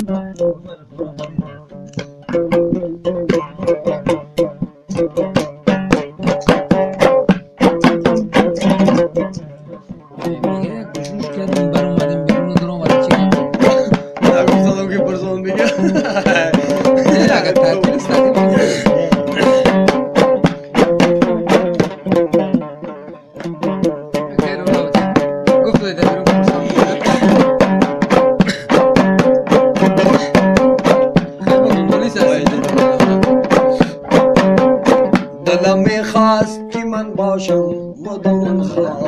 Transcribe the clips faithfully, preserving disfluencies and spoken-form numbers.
دلم میخواست که من باشم مدام خواه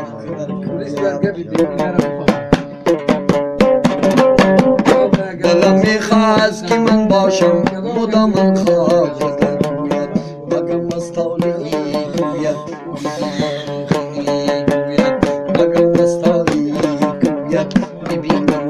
دلم میخواست که من باشم مدام خواه مگم مستانی گوید مگم مستانی گوید ببینم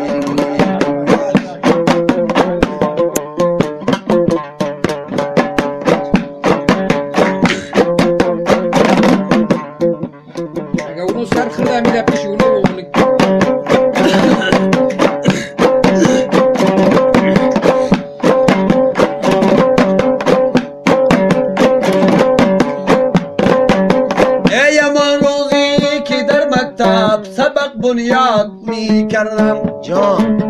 سبق بنیاد می کردم جان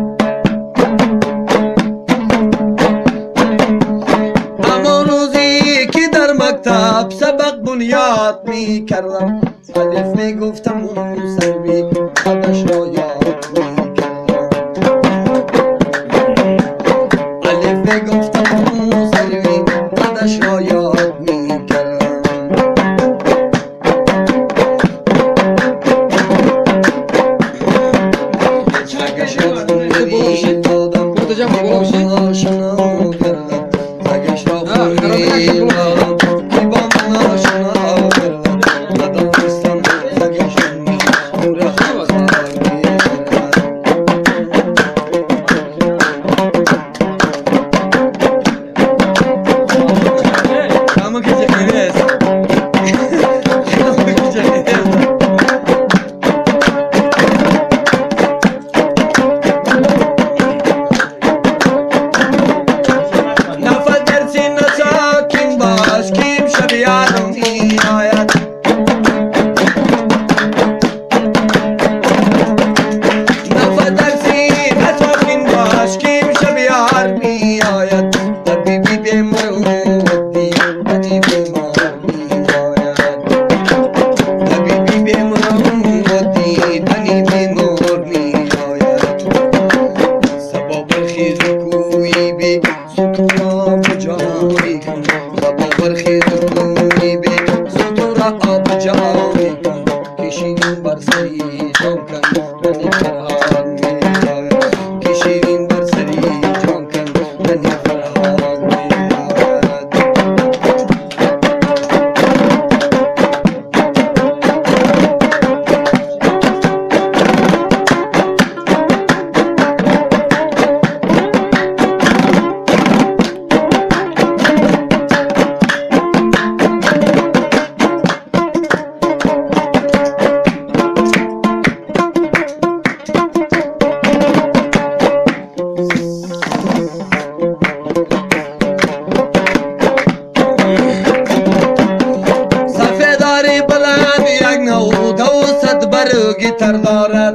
اما روزی که در مکتب سبق بنیاد می کردم الف می گفتم موسوی خودش را یاد می کردم الف می گفتم موسوی خودش را یاد می کردم گیتر دارد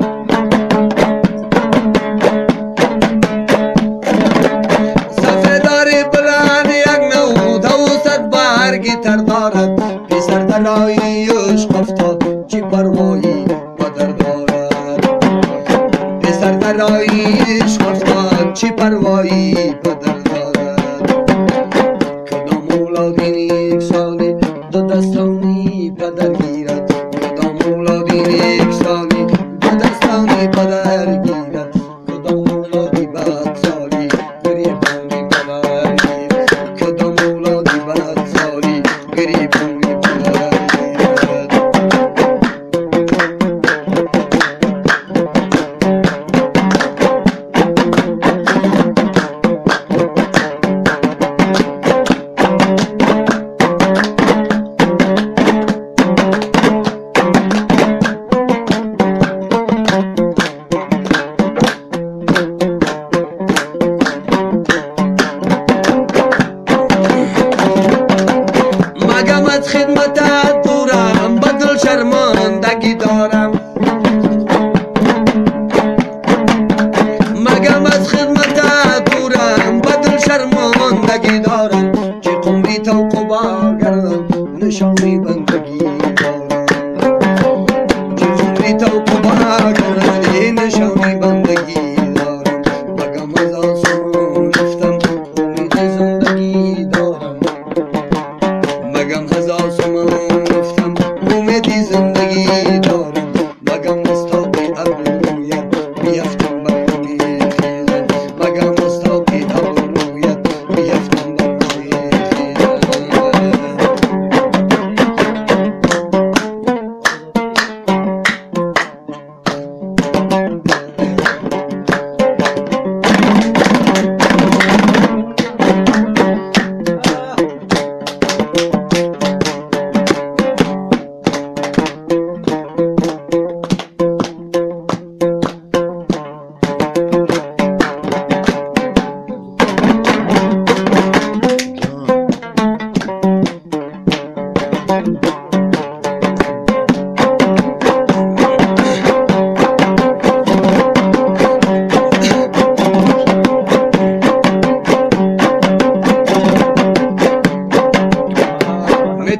سفیداری بلند یک نو دوصد بر گیتر دارد پسر دلایی عشق افتاد چی پروایی قدر دارد پسر دلایی عشق افتاد چی پروایی قدر دارد کدام اولادین یک سالی دو دستانی پدر گیرد کدام اولادین یک سالی دو دستانی پدر گیرد کدام اولادی بد سالی گریبانی پدر گیرد کدام اولادی بد سالی گریبانی پدر گیرد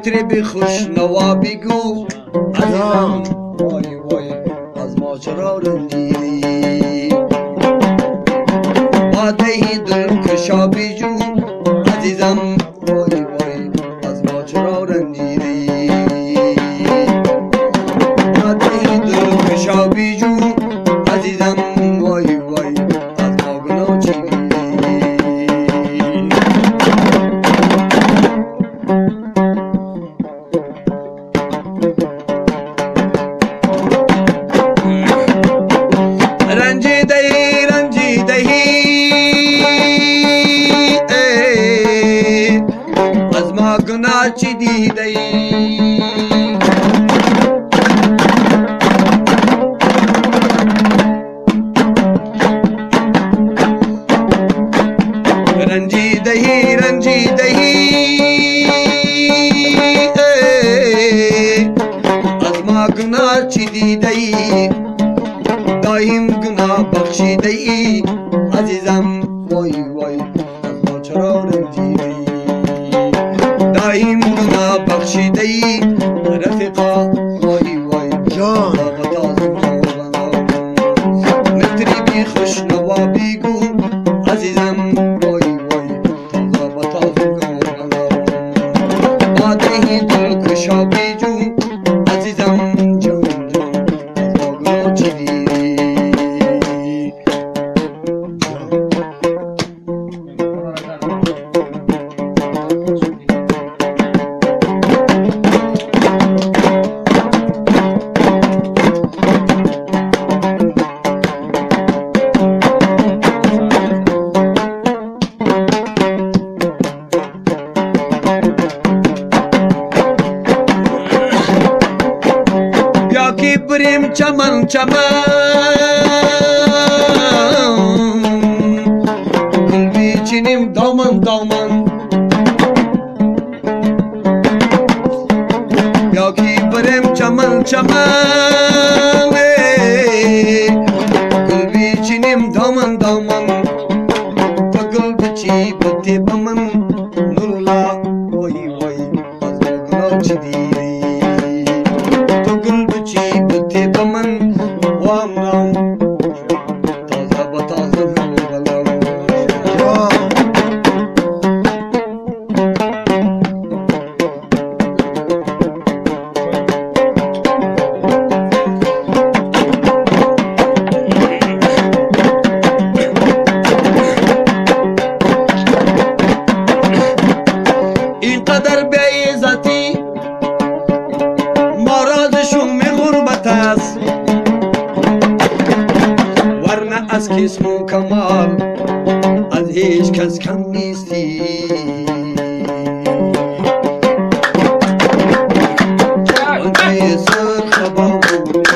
مطرب خوش نوا بگو عزیزم وای وای از ما چرا رنجیدی باده دل کشا بجو عزیزم وای وای از ما چرا رنجیدی باده دل کشا بجو عزیزم وای وای از ما گناه چی گناه چی دیده ای رنجیده ای رنجیده ای از ما گناه چی دیده ای دایم گناه بخشیده ای عزیزم وای وای از ما چرا رنجیده ای دایم گناه بخشیده ای رفیقا وای وای جان مطربی خوش نوا بگو عزیزم وای وای تازه بتازم باده دل کشا بجو عزیزم جان جان از ما گناه چی دیدی بریم چمن چمن گل بیچینیم دامن دامن یا کی بریم چمن چمن گل بیچینیم دامن دامن تو گل بچی بتی بمن نورلا وای وای از گناه چی دیدی تو گل بچی بتی بمن وام نام تازه بتازه بلو اینقدر بیعزتی مرادشون غربت است ورنه از کسم و کمال از هیچ کس کم نیستی آنچه سرخ با بود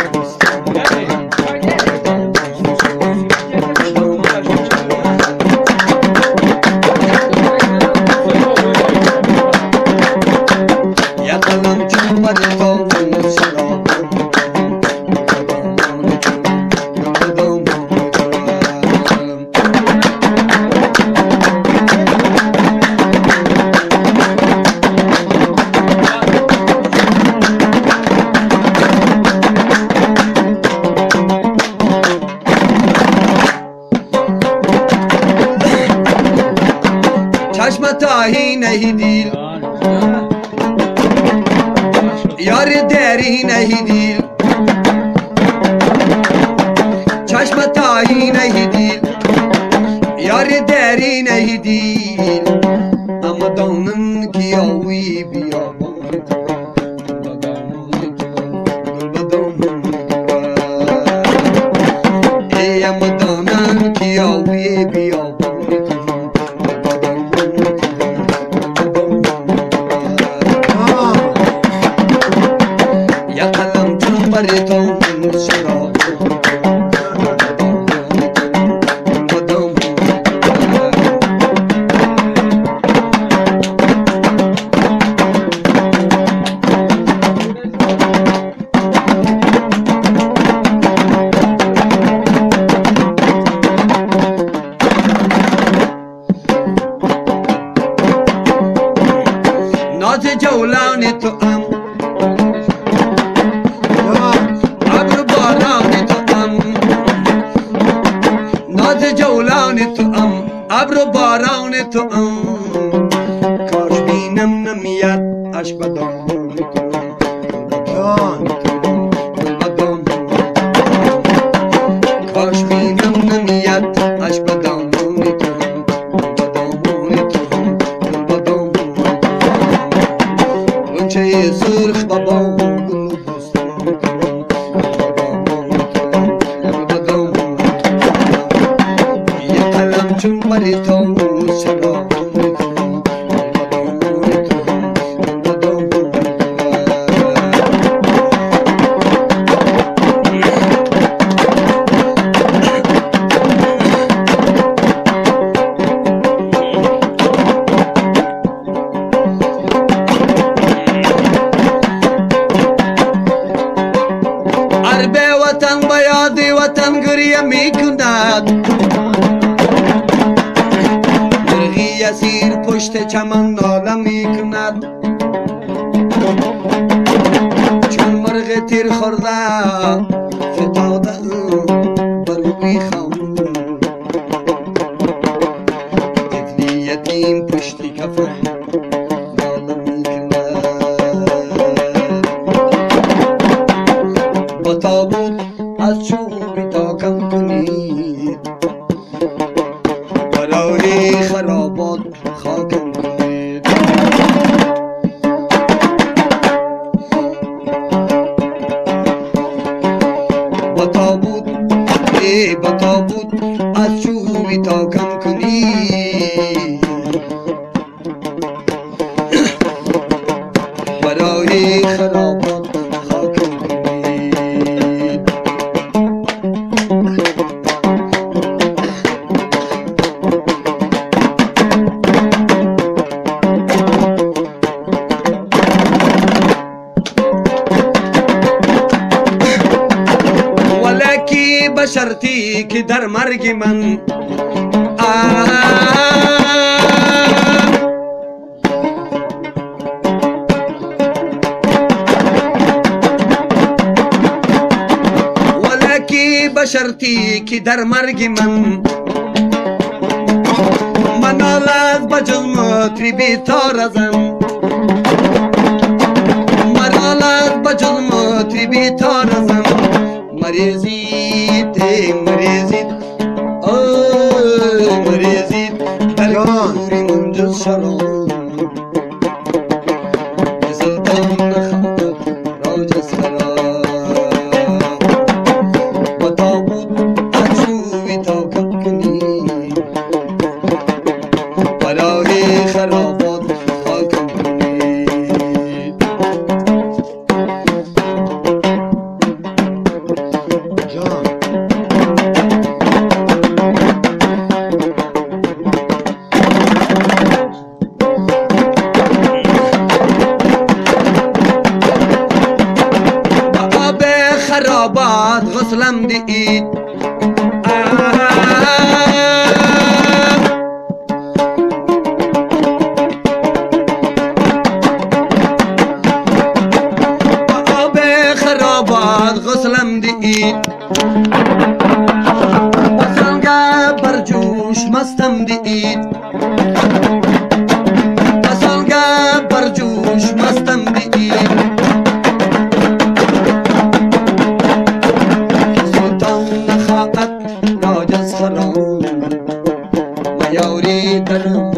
یا قلم چون بدتام چشمتایی نہیں دیل یار دیری نہیں دیل چشمتایی نہیں دیل یار دیری نہیں دیل اما دانن کی آوی بیابان ای اما دانن کی آوی بیابان جولان تو ام ابر باران تو ام ناز جولان تو ام ابر باران تو ام کاش بینم نمیاد عشق بدان کاش بینم نمیاد عشق بدان غنچه سرخ بابا یه قلم چون بری تو سرا وطن با یاد وطن گریه می کند مرغی اسیر پشت چمن ناله می کند چون مرغ تیر خورده فتاده بر روی خم طفلی یتیم پشت کفن ناله می کند با تابوت از چوبی تا کم کنید برای خرابات خاکم کنید با تابوت ای با تابوت از چوبی تا کم کنید برای خرابات خاکم کنید بشرتی که در مرگ من ولکی بشرتی که در مرگ من منال از بجز مطربی تار ازم منال از بجز مطربی تار ازم مریضید مریضید آی مریضید در گوری منجز شراب سلطان نخواد راجز خراب با تابوت اچوی تا کم کنی برای خرابات خاکم کنی خرابات غسلم دید آب خرابات غسلم دید بسانگه برجوش مستم دید بسانگه برجوش مستم دید راجز خرام و یاری درم